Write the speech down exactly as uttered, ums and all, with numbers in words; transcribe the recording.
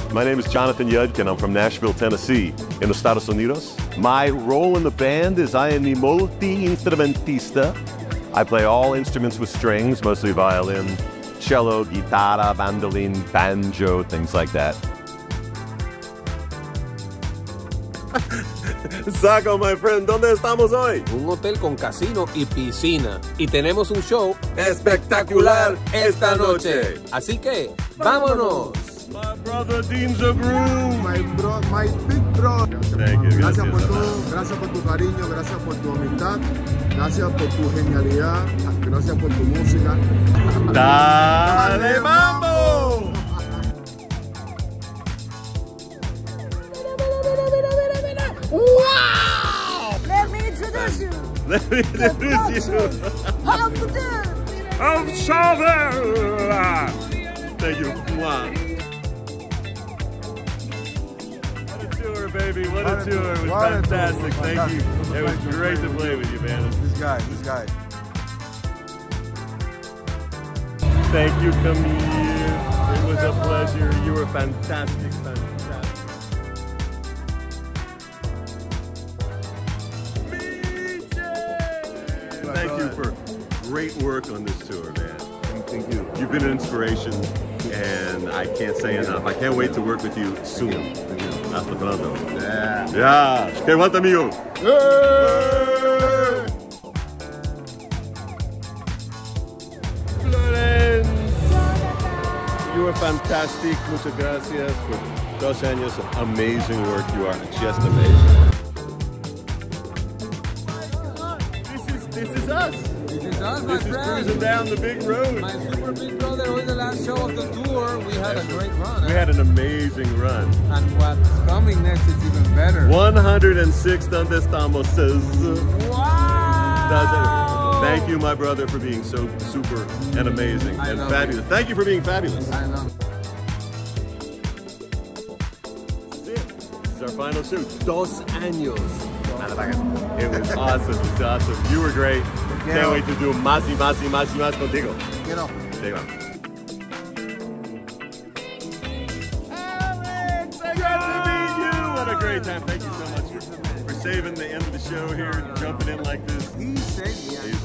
My name is Jonathan Yudkin. I'm from Nashville, Tennessee, in the Estados Unidos. My role in the band is I am the multi-instrumentista. I play all instruments with strings, mostly violin, cello, guitarra, mandolin, banjo, things like that. Saco, my friend, ¿dónde estamos hoy? Un hotel con casino y piscina. Y tenemos un show espectacular esta noche. Así que, ¡vámonos! My brother Dean's a groove. My bro, my big bro. Thank you. Gracias por todo, gracias por tu cariño, gracias por tu amistad, gracias por tu genialidad, gracias por tu música. ¡Dale mambo! Wow! Let me introduce you. Let me introduce you. Of the dude. Of Chauvel. Thank you. Wow. What a tour, baby. What a tour. It was fantastic. Thank you. It was great to play with you, man. This guy, this guy. Thank you, Camille. It was a pleasure. You were fantastic, fantastic. Thank you for great work on this tour, man. Thank you. You've been an inspiration, and I can't say enough. I can't wait to work with you soon. Hasta pronto. Yeah. Yeah. Que aguanta, amigo. Florence, you are fantastic. Muchas gracias por dos años of amazing work. You are just amazing. This is us. This is us, my This is friend. cruising down the big road. My super big brother was the last show of the tour. We had a great run. We eh? had an amazing run. And what's coming next is even better. one hundred six Donde Estamos says. Wow! Thank you, my brother, for being so super and amazing I and love fabulous. it. Thank you for being fabulous. I know. This is it. This is our final shoot. Dos años. It was awesome. It was awesome. You were great. Can't wait to do más y más y más y más contigo. Quiero. There you go. Good to meet you. What a great time. Thank you so much for, for saving the end of the show here, jumping in like this. He said, yeah.